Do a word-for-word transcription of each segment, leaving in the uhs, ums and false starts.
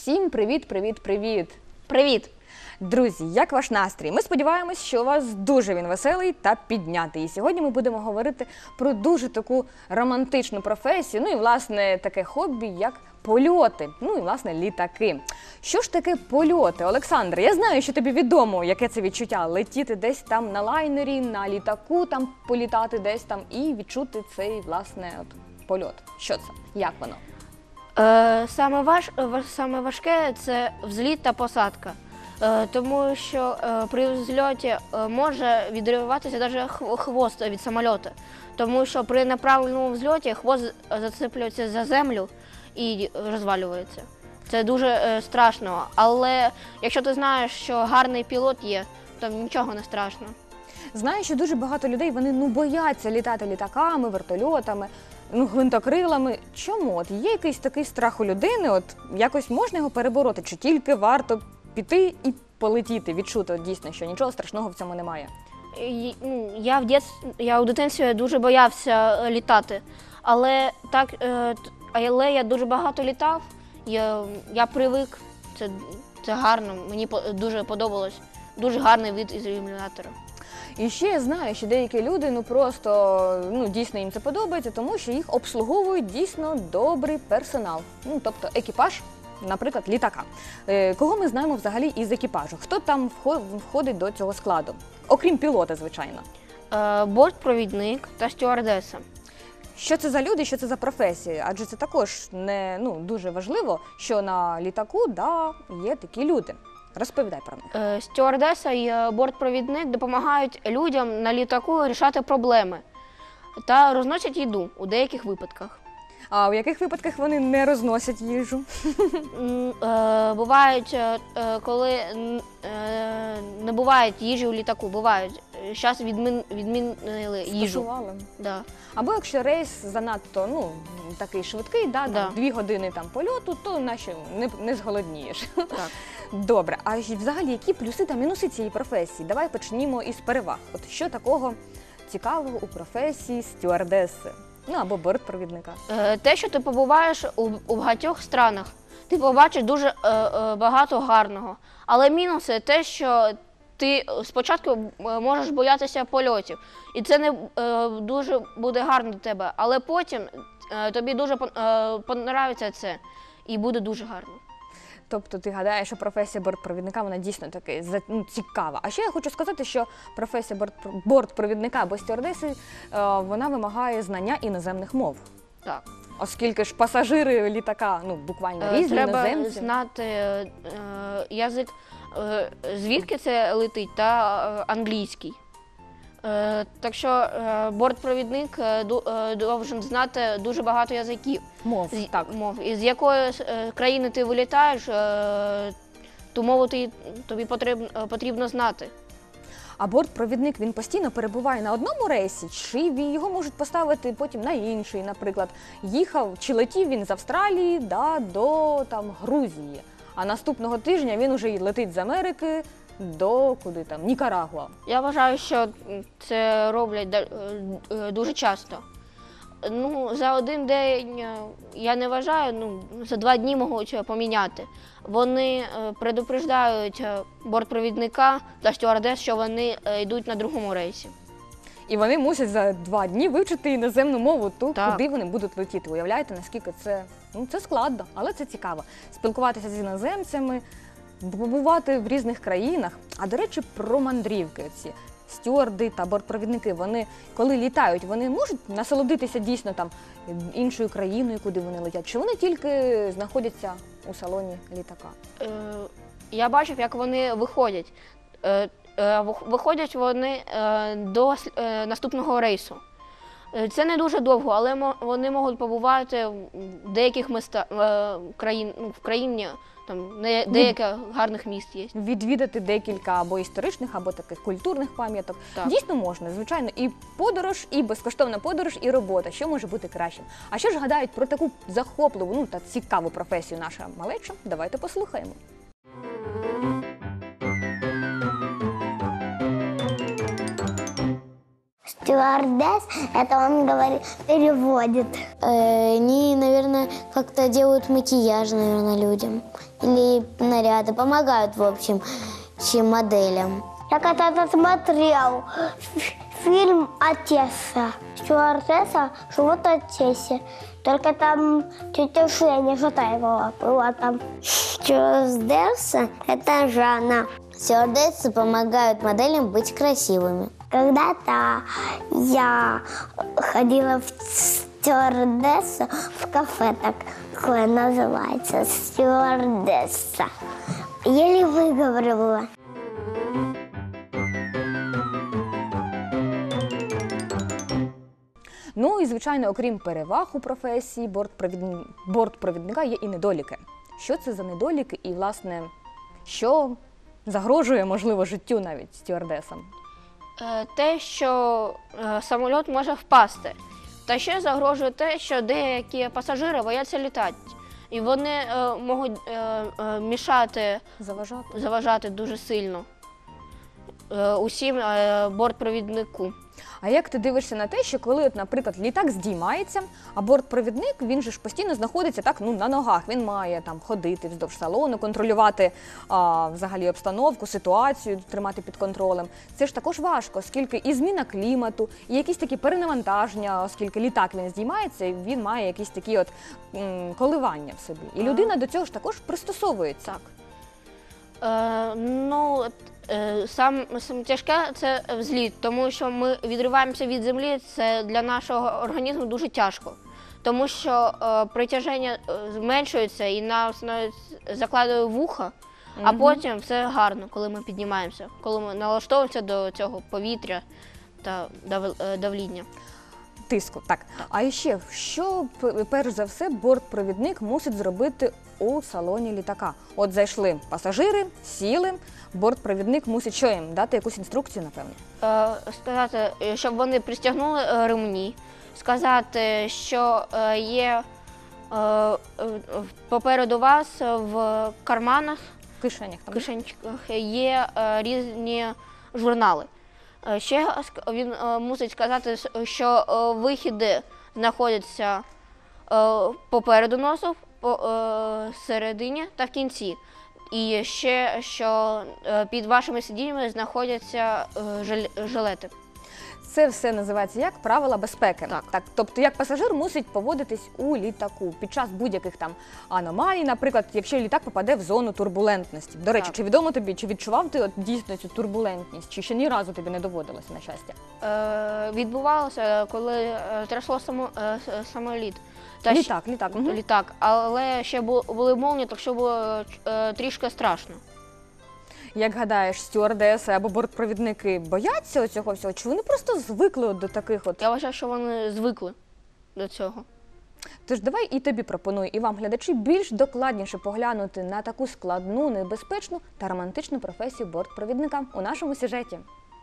Всім привіт, привіт, привіт! Привіт! Друзі, як ваш настрій? Ми сподіваємось, що у вас дуже він веселий та піднятий. І сьогодні ми будемо говорити про дуже таку романтичну професію, ну і, власне, таке хобі, як польоти, ну і, власне, літаки. Що ж таке польоти? Олександр, я знаю, що тобі відомо, яке це відчуття – летіти десь там на лайнері, на літаку, там політати десь там і відчути цей, власне, от, польот. Що це? Як воно? Е, саме, важ, саме важке – це взліт та посадка. Е, тому що е, при взльоті е, може відриватися навіть хвост від самольоту. Тому що при неправильному взльоті хвост зацеплюється за землю і розвалюється. Це дуже е, страшно, але якщо ти знаєш, що гарний пілот є, то нічого не страшно. Знаю, що дуже багато людей, вони ну, бояться літати літаками, вертольотами, ну, гвинтокрилами. Чому? От є якийсь такий страх у людини, от якось можна його перебороти? Чи тільки варто піти і полетіти, відчути от, дійсно, що нічого страшного в цьому немає? Я в дитинстві, я у дитинстві дуже боявся літати, але, так, але я дуже багато літав, я, я привик, це, це гарно, мені дуже подобалось, дуже гарний вид із ілюмінатора. І ще я знаю, що деякі люди ну просто ну дійсно їм це подобається, тому що їх обслуговують дійсно добрий персонал, ну тобто екіпаж, наприклад, літака. Е, кого ми знаємо взагалі із екіпажу? Хто там входить до цього складу? Окрім пілота, звичайно. Е, бортпровідник та стюардеса. Що це за люди, що це за професії? Адже це також не ну дуже важливо, що на літаку да є такі люди. Розповідай про них. Стюардеса і бортпровідник допомагають людям на літаку рішати проблеми та розносять їду у деяких випадках. А у яких випадках вони не розносять їжу? Бувають, коли не буває їжі у літаку, бувають. Зараз відмінили їжу. Скасували? Да. Або якщо рейс занадто ну, такий швидкий, да, да. Там, дві години там, польоту, то наче не, не зголоднієш. Так. Добре, а взагалі які плюси та мінуси цієї професії? Давай почнімо із переваг. От що такого цікавого у професії стюардеси? Ну, або бортпровідника. Те, що ти побуваєш у, у багатьох странах, ти побачиш дуже е, е, багато гарного. Але мінуси те, що ти спочатку можеш боятися польотів, і це не е, дуже буде гарно для тебе, але потім е, тобі дуже е, понравиться це і буде дуже гарно. Тобто ти гадаєш, що професія бортпровідника, вона дійсно таки ну, цікава. А ще я хочу сказати, що професія бортпровідника або стюардеси, вона вимагає знання іноземних мов. Так. Оскільки ж пасажири літака, ну, буквально різні Треба іноземці. Треба знати е, язик, е, звідки це летить, та е, англійський. Е, так що е, бортпровідник е, должен знати дуже багато язиків. Мов, з, так. Мов. І з якої е, країни ти вилітаєш, е, ту мову ти, тобі потрібно, потрібно знати. А бортпровідник, він постійно перебуває на одному рейсі, чи його можуть поставити потім на інший, наприклад, їхав, чи летів він з Австралії да, до там, Грузії, а наступного тижня він уже летить з Америки до куди там, Нікарагуа. Я вважаю, що це роблять дуже часто. Ну, за один день я не вважаю, ну, за два дні можуть поміняти. Вони предупреждають бортпровідника та стюардес, що вони йдуть на другому рейсі. І вони мусять за два дні вивчити іноземну мову ту, так. Куди вони будуть летіти. Уявляєте, наскільки це, ну, це складно, але це цікаво. Спілкуватися з іноземцями, побувати в різних країнах. А, до речі, про мандрівки ці. Стюарди та бортпровідники, вони, коли літають, вони можуть насолодитися дійсно там іншою країною, куди вони летять? Чи вони тільки знаходяться у салоні літака? Е, я бачив, як вони виходять. Е, е, виходять вони е, до е, наступного рейсу. Це не дуже довго, але вони можуть побувати в деяких містах, е, країн, в країні, там деяких гарних міст є. Відвідати декілька або історичних, або таких культурних пам'яток. Дійсно можна, звичайно, і подорож, і безкоштовна подорож, і робота. Що може бути кращим? А що ж гадають про таку захопливу ну, та цікаву професію наша малеча? Давайте послухаємо. Стюардесс, это он говорит, переводит. Они, наверное, как-то делают макияж, наверное, людям. Или наряды, помогают, в общем, чем моделям. Я когда-то смотрел фильм «Отесса». Стюардесса живут в Одессе. Только там тетя Женя Шатаева была там. Стюардесса – это Жанна. Стюардессы помогают моделям быть красивыми. Когда-то я ходила в стюардессу в кафе, такое называется, стюардесса. Еле выговорила. Ну і, звичайно, окрім переваг у професії бортпровідни- бортпровідника є і недоліки. Що це за недоліки і, власне, що загрожує, можливо, життю навіть стюардесам? Е, Те, що е, самоліт може впасти. Та ще загрожує те, що деякі пасажири бояться літати. І вони е, можуть е, е, мішати, Заважати? заважати дуже сильно е, усім е, бортпровіднику. А як ти дивишся на те, що коли, от, наприклад, літак здіймається, а бортпровідник, він же ж постійно знаходиться так, ну, на ногах, він має там ходити вздовж салону, контролювати а, взагалі обстановку, ситуацію, тримати під контролем. Це ж також важко, оскільки і зміна клімату, і якісь такі перенавантаження, оскільки літак він здіймається, і він має якісь такі от м, коливання в собі. І людина до цього ж також пристосовується. Е, ну, е, сам, сам тяжке це взліт, тому що ми відриваємося від землі, це для нашого організму дуже тяжко. Тому що е, притяження е, зменшується і нас навіть закладує вуха, а Мгм. потім все гарно, коли ми піднімаємося, коли ми налаштовуємося до цього повітря та дав- е, давління. Тиску, так. А ще, що п- перш за все бортпровідник мусить зробити у салоні літака? От зайшли пасажири, сіли, бортпровідник мусить що їм? Дати якусь інструкцію, напевно? Е, сказати, е, щоб вони пристягнули е, ремні, сказати, що е, є е, е, попереду вас в карманах, В кишенях в там. кишеньках є е, різні журнали. Е, Ще ск- він е, мусить сказати, с- що е, вихіди знаходяться е, попереду носу, по е, середині та в кінці. І ще, що е, під вашими сидіннями знаходяться е, жел- жилети. Це все називається як правила безпеки. Так. Так, тобто як пасажир мусить поводитись у літаку під час будь-яких там аномалій, наприклад, якщо літак попаде в зону турбулентності. До речі, Так. чи відомо тобі, чи відчував ти от дійсно цю турбулентність, чи ще ні разу тобі не доводилося, на щастя? Е, відбувалося, коли е, трясло само, е, с- самоліт. Та Літак, літак. ще- Мгм. літак. Але ще бу- були молнії, так що було е, трішки страшно. Як гадаєш, стюардеси або бортпровідники бояться цього всього? Чи вони просто звикли от до таких от? Я вважаю, що вони звикли до цього. Тож давай і тобі пропоную, і вам, глядачі, більш докладніше поглянути на таку складну, небезпечну та романтичну професію бортпровідника у нашому сюжеті.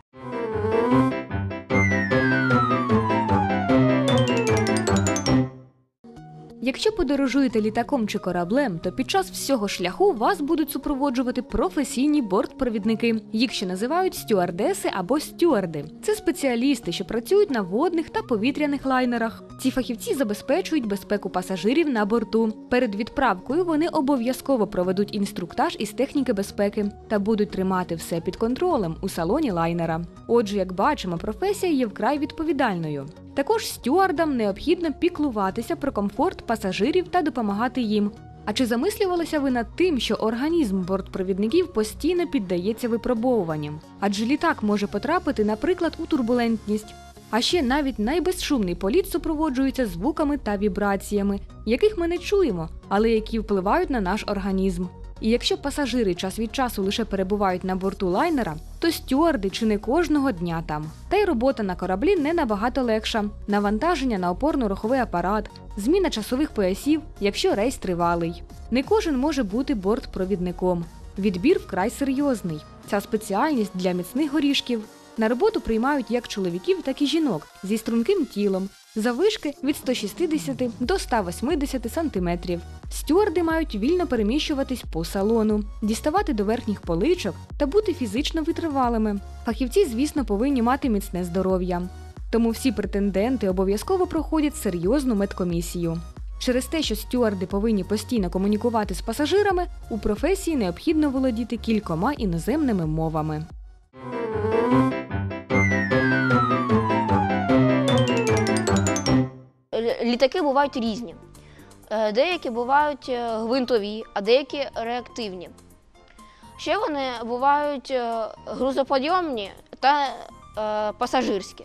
Якщо подорожуєте літаком чи кораблем, то під час всього шляху вас будуть супроводжувати професійні бортпровідники. Їх ще називають стюардеси або стюарди. Це спеціалісти, що працюють на водних та повітряних лайнерах. Ці фахівці забезпечують безпеку пасажирів на борту. Перед відправкою вони обов'язково проведуть інструктаж із техніки безпеки та будуть тримати все під контролем у салоні лайнера. Отже, як бачимо, професія є вкрай відповідальною. Також стюардам необхідно піклуватися про комфорт пасажирів та допомагати їм. А чи замислювалися ви над тим, що організм бортпровідників постійно піддається випробовуванням? Адже літак може потрапити, наприклад, у турбулентність. А ще навіть найбезшумний політ супроводжується звуками та вібраціями, яких ми не чуємо, але які впливають на наш організм. І якщо пасажири час від часу лише перебувають на борту лайнера, то стюарди чи не кожного дня там. Та й робота на кораблі не набагато легша. Навантаження на опорно-руховий апарат, зміна часових поясів, якщо рейс тривалий. Не кожен може бути бортпровідником. Відбір вкрай серйозний. Ця спеціальність для міцних горішків. На роботу приймають як чоловіків, так і жінок зі струнким тілом, заввишки від сто шістдесят до ста восьмидесяти сантиметрів. Стюарди мають вільно переміщуватись по салону, діставати до верхніх поличок та бути фізично витривалими. Фахівці, звісно, повинні мати міцне здоров'я. Тому всі претенденти обов'язково проходять серйозну медкомісію. Через те, що стюарди повинні постійно комунікувати з пасажирами, у професії необхідно володіти кількома іноземними мовами. Л- Літаки бувають різні. Е, Деякі бувають е, гвинтові, а деякі реактивні. Ще вони бувають е, грузоподйомні та е, пасажирські.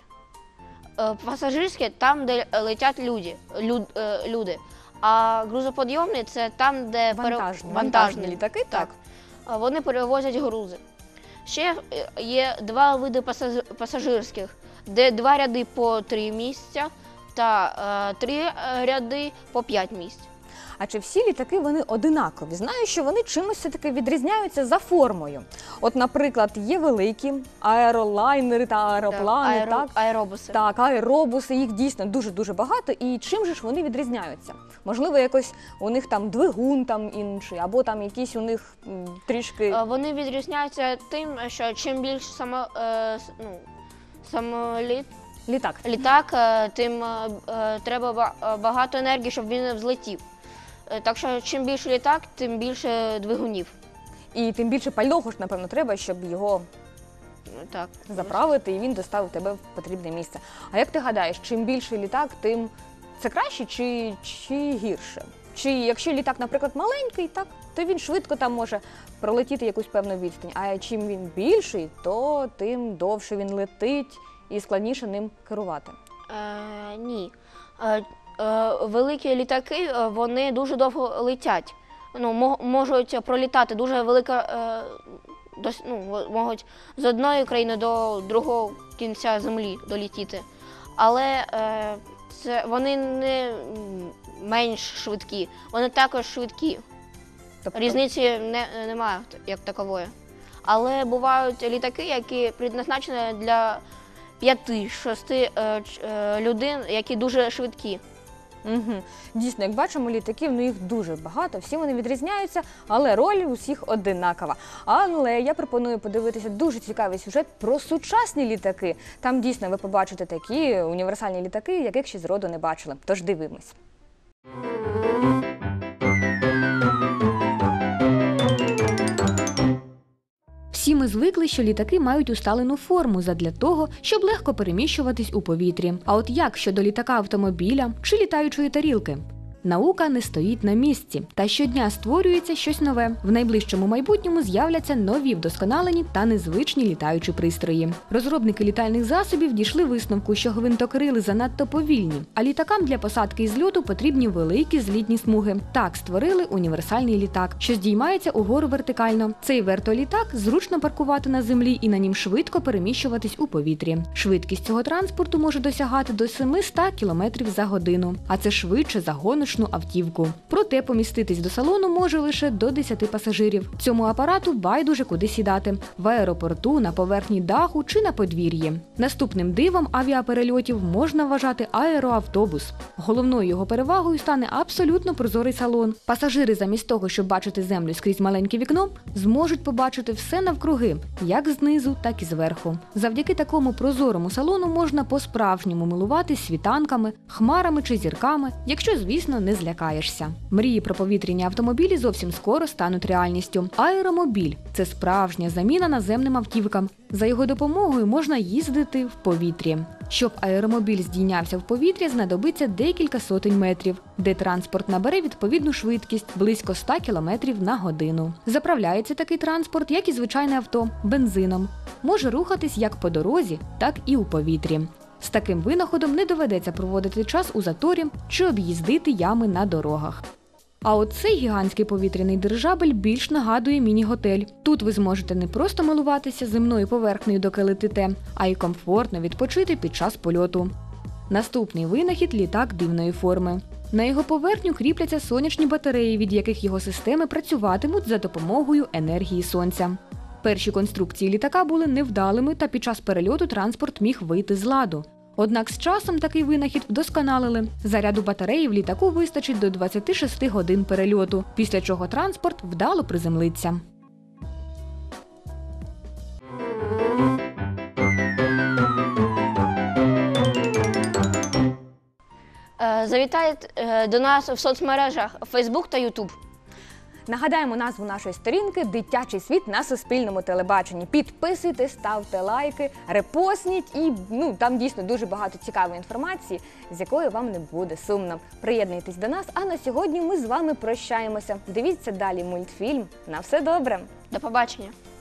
Е, Пасажирські там, де летять люди, люд, е, люди. А грузоподйомні це там, де пере- Вантажні, вантажні. вантажні літаки, так. А Вони перевозять грузи. Ще е, є два види пасаж- пасажирських, де два ряди по три місця та е, три е, ряди по п'ять місць. А чи всі літаки вони одинакові? Знаю, що вони чимось все-таки відрізняються за формою. От, наприклад, є великі аеролайнери та аероплани, Аеро- так? Аеробуси. Так, аеробуси, їх дійсно дуже-дуже багато. І чим же ж вони відрізняються? Можливо, якось у них там двигун там інший, або там якісь у них м, трішки... Е, Вони відрізняються тим, що чим більше само, е, с- ну, самоліт, Літак. літак, е, тим е, е, треба ба- багато енергії, щоб він взлетів. Е, Так що чим більше літак, тим більше двигунів. І тим більше пального ж, напевно, треба, щоб його Ну, Так. заправити, і він доставив тебе в потрібне місце. А як ти гадаєш, чим більший літак, тим це краще чи, чи гірше? Чи якщо літак, наприклад, маленький, так, то він швидко там може пролетіти якусь певну відстань. А чим він більший, то тим довше він летить і складніше ним керувати. Е, ні. Е, е, великі літаки, е, вони дуже довго летять. Ну, мо- можуть пролітати дуже велика, е, дос- ну, можуть з одної країни до другого кінця землі долітіти. Але е, це, вони не м, менш швидкі, вони також швидкі. Тобто, Різниці не, немає як такової. Але бувають літаки, які предназначені для п'яти-шести е, ч- е, людей, які дуже швидкі. Угу. Дійсно, як бачимо, літаків, ну їх дуже багато, всі вони відрізняються, але роль у всіх одинакова. Але я пропоную подивитися дуже цікавий сюжет про сучасні літаки. Там дійсно ви побачите такі універсальні літаки, яких ще зроду не бачили. Тож дивимось. Всі ми звикли, що літаки мають усталену форму задля того, щоб легко переміщуватись у повітрі. А от як щодо літака-автомобіля чи літаючої тарілки? Наука не стоїть на місці, та щодня створюється щось нове. В найближчому майбутньому з'являться нові вдосконалені та незвичні літаючі пристрої. Розробники літальних засобів дійшли висновку, що гвинтокрили занадто повільні, а літакам для посадки і зльоту потрібні великі злітні смуги. Так створили універсальний літак, що здіймається угору вертикально. Цей вертолітак зручно паркувати на землі і на нім швидко переміщуватись у повітрі. Швидкість цього транспорту може досягати до сімсот кілометрів за годину, а це швидше за гоночну автівку. Проте поміститись до салону може лише до десяти пасажирів. Цьому апарату байдуже куди сідати – в аеропорту, на поверхні даху чи на подвір'ї. Наступним дивом авіаперельотів можна вважати аероавтобус. Головною його перевагою стане абсолютно прозорий салон. Пасажири замість того, щоб бачити землю скрізь маленьке вікно, зможуть побачити все навкруги, як знизу, так і зверху. Завдяки такому прозорому салону можна по-справжньому милуватись світанками, хмарами чи зірками, якщо, звісно, не злякаєшся. Мрії про повітряні автомобілі зовсім скоро стануть реальністю. Аеромобіль – це справжня заміна наземним автівкам. За його допомогою можна їздити в повітрі. Щоб аеромобіль здійнявся в повітря, знадобиться декілька сотень метрів, де транспорт набере відповідну швидкість – близько ста кілометрів на годину. Заправляється такий транспорт, як і звичайне авто, бензином. Може рухатись як по дорозі, так і у повітрі. З таким винаходом не доведеться проводити час у заторі чи об'їздити ями на дорогах. А от цей гігантський повітряний дирижабель більш нагадує міні-готель. Тут ви зможете не просто милуватися земною поверхнею, доки летите, а й комфортно відпочити під час польоту. Наступний винахід – літак дивної форми. На його поверхню кріпляться сонячні батареї, від яких його системи працюватимуть за допомогою енергії сонця. Перші конструкції літака були невдалими, та під час перельоту транспорт міг вийти з ладу. Однак з часом такий винахід вдосконалили. Заряду батареї в літаку вистачить до двадцяти шести годин перельоту, після чого транспорт вдало приземлиться. Е, завітайте е, до нас в соцмережах Facebook та YouTube. Нагадаємо назву нашої сторінки «Дитячий світ» на Суспільному телебаченні. Підписуйтесь, ставте лайки, репостніть і ну, там дійсно дуже багато цікавої інформації, з якою вам не буде сумно. Приєднуйтесь до нас, а на сьогодні ми з вами прощаємося. Дивіться далі мультфільм. На все добре! До побачення!